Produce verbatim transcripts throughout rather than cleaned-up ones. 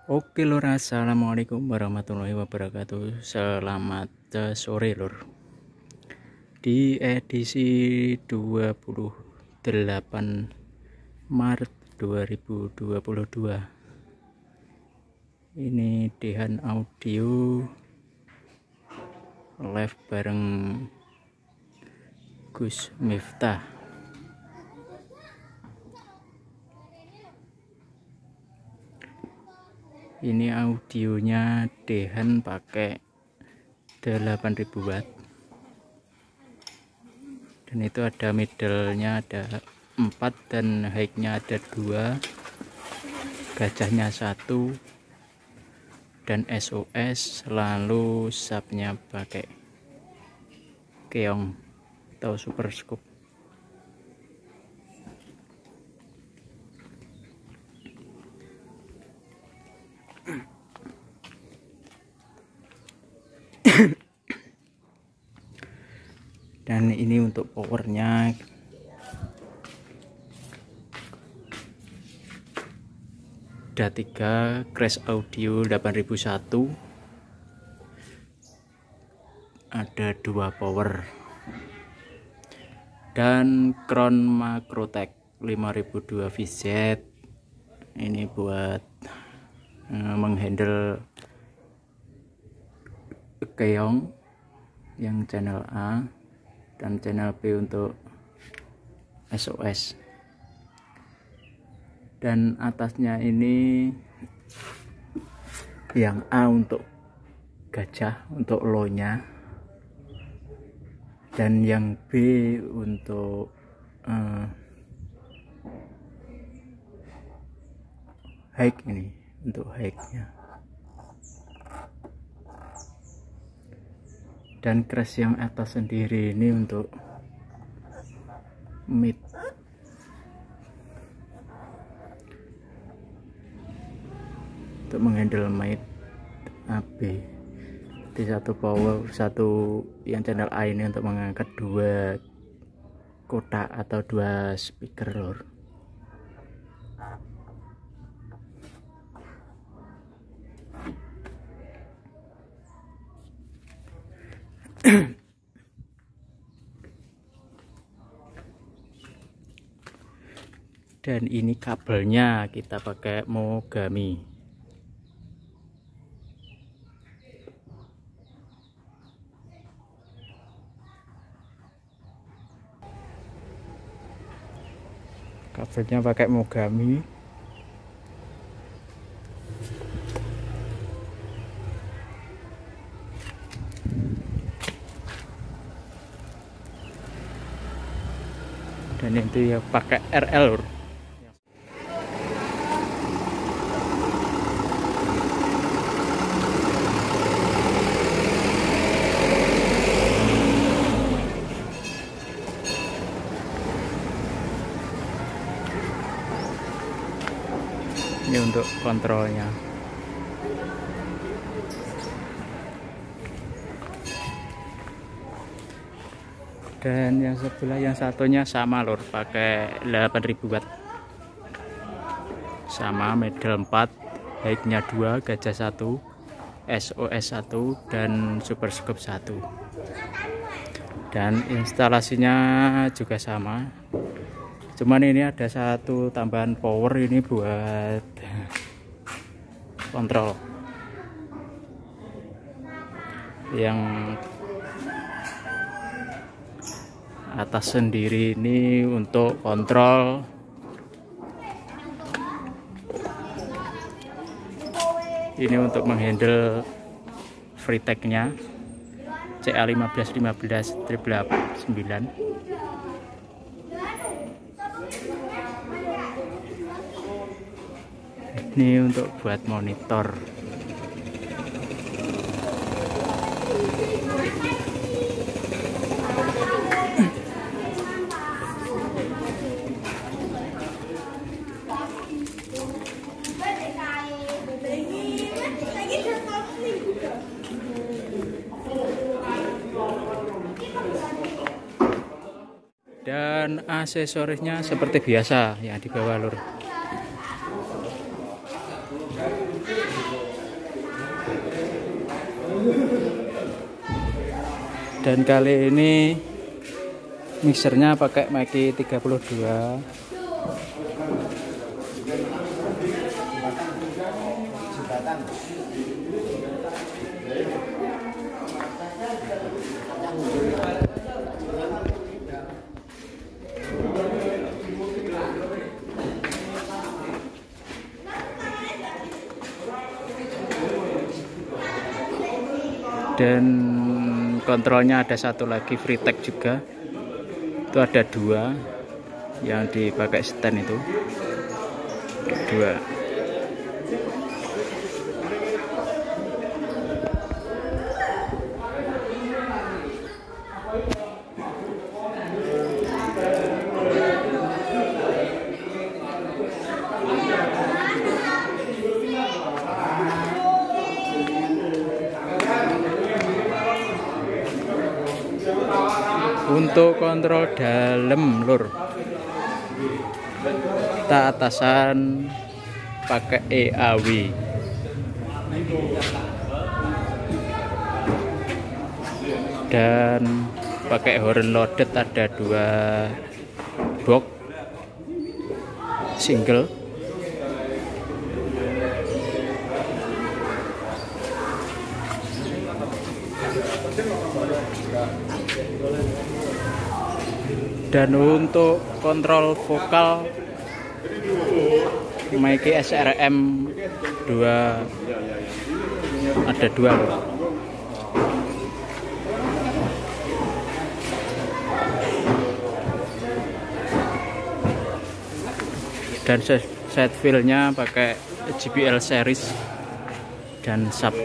Oke lur, assalamualaikum warahmatullahi wabarakatuh. Selamat eh, sore lur. Di edisi dua puluh delapan Maret dua ribu dua puluh dua, ini Dehan Audio live bareng Gus Miftah. Ini audionya Dehan pakai delapan ribu watt, dan itu ada middle-nya ada empat dan high-nya ada dua, gajahnya satu, dan S O S, lalu subnya pakai keong atau super scoop. Dan ini untuk powernya ada tiga, Crash Audio delapan ribu satu, ada dua power, dan Crown Macrotech lima ribu dua V Z. Ini buat uh, menghandle keong yang channel A dan channel B untuk S O S. Dan atasnya ini yang A untuk gajah, untuk low nya, dan yang B untuk uh, high, ini untuk high nya. Dan crash yang atas sendiri ini untuk mid. Untuk menghandle mid A B. Di satu power, satu yang channel A ini untuk mengangkat dua kotak atau dua speaker lor. Dan ini kabelnya kita pakai Mogami. Kabelnya pakai Mogami. Dan itu ya pakai R L lor. Ini untuk kontrolnya. Dan yang sebelah yang satunya sama lor, pakai delapan ribu watt, sama middle empat, high-nya dua, gajah satu, S O S satu, dan super scoop satu. Dan instalasinya juga sama, cuman ini ada satu tambahan power ini buat kontrol. Yang atas sendiri ini untuk kontrol ini untuk menghandle free tag-nya C A lima belas lima belas sembilan. Ini untuk buat monitor. Dan aksesorisnya seperti biasa yang di bawah lur. Dan kali ini mixernya pakai Mackie tiga puluh dua. Dan kontrolnya ada satu lagi Freetech juga, itu ada dua yang dipakai stand itu dua. Untuk kontrol dalam lur, kita atasan pakai E A W, dan pakai horn loaded ada dua box single. Dan untuk kontrol vokal Mackie S R M dua ada dua loh. Dan set filenya pakai J B L series dan sub.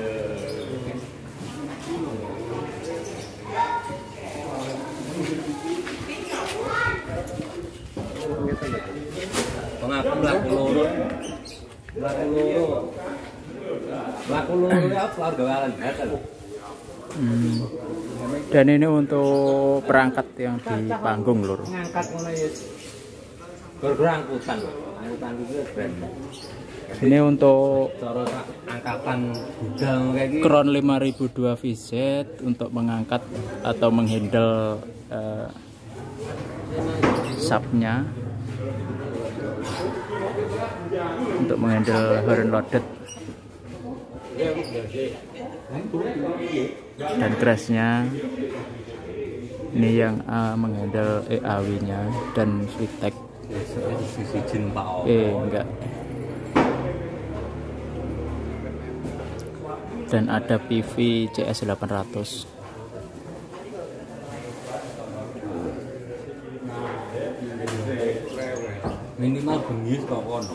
Mlaku loro. Mlaku loro. Mlaku loro ya pelanggaran batal. Hmm. Dan ini untuk perangkat yang di panggung lur. Ngangkat ngono ya. Berangkutan. Angkutan iki ben. Ini untuk cara angkatan gudang kayak gini. Crown lima ribu dua V Z untuk mengangkat atau menghandle uh, subnya. Untuk menghandle horn loaded dan kerasnya ini yang uh, menghandle E A W nya dan Freetech. Eh enggak, dan ada P V C S delapan ratus. Minimal bengis kok kono.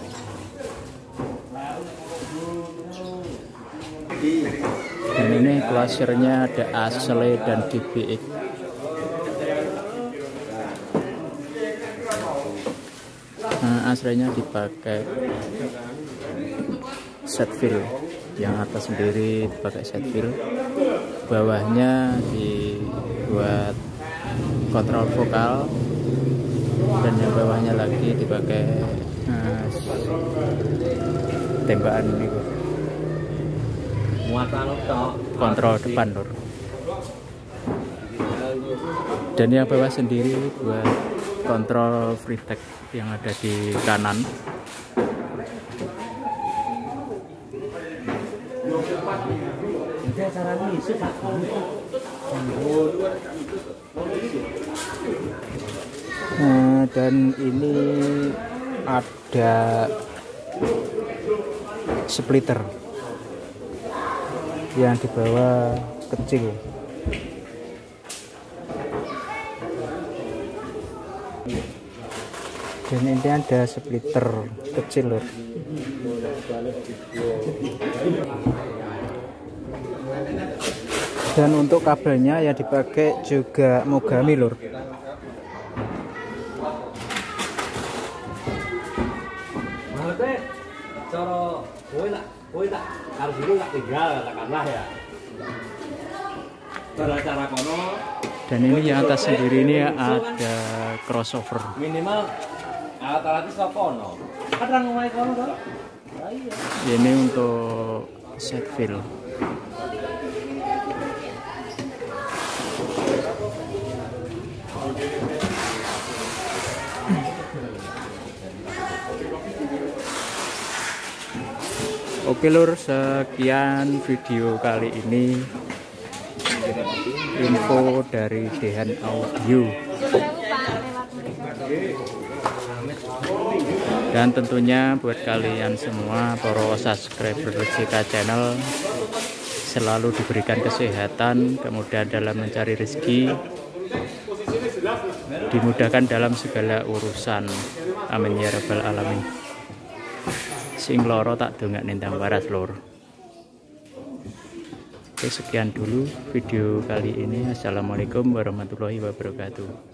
Dan ini klasernya ada Ashley dan D B X. Nah, Ashley-nya dipakai set fill, yang atas sendiri dipakai set fill, bawahnya dibuat kontrol vokal, dan yang bawahnya lagi dipakai nah, tembakan ini kok. Kontrol depan lur. Dan yang bawah sendiri buat kontrol Freetech yang ada di kanan. Nah, dan ini ada splitter yang di bawah kecil. Dan ini ada splitter kecil loh. Dan untuk kabelnya yang dipakai juga Mogami lur. Cara kowe tak kowe tak harus dulu tak tinggal katakanlah ya. Cara cara kono. Dan ini yang atas sendiri ini ada crossover. Minimal alat-alat itu kono. Kadang ngomahe kono to. Iya. Ini untuk set fill. Oke lur, sekian video kali ini, info dari Dehan Audio. Dan tentunya buat kalian semua para subscriber J K Channel, selalu diberikan kesehatan, kemudahan dalam mencari rezeki, dimudahkan dalam segala urusan. Amin ya rabbal alamin. Sing loro tak dongak nendang waras lur. Oke, sekian dulu video kali ini. Assalamualaikum warahmatullahi wabarakatuh.